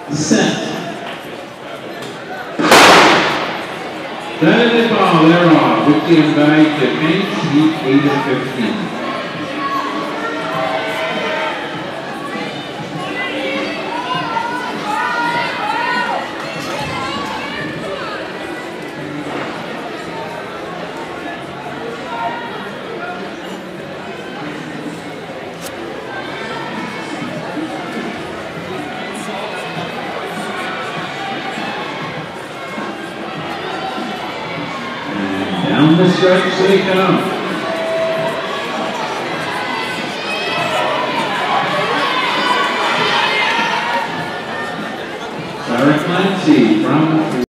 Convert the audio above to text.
Set. That is the ball, they're off. Whitty and Bag to finish, heat 8 of 15. Down the stretch they come. Sarah Clancy from